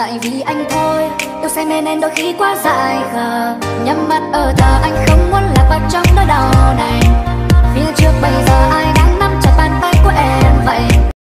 tại vì anh thôi. Yêu say mê nên đôi khi quá dại khờ, nhắm mắt ở thờ anh không muốn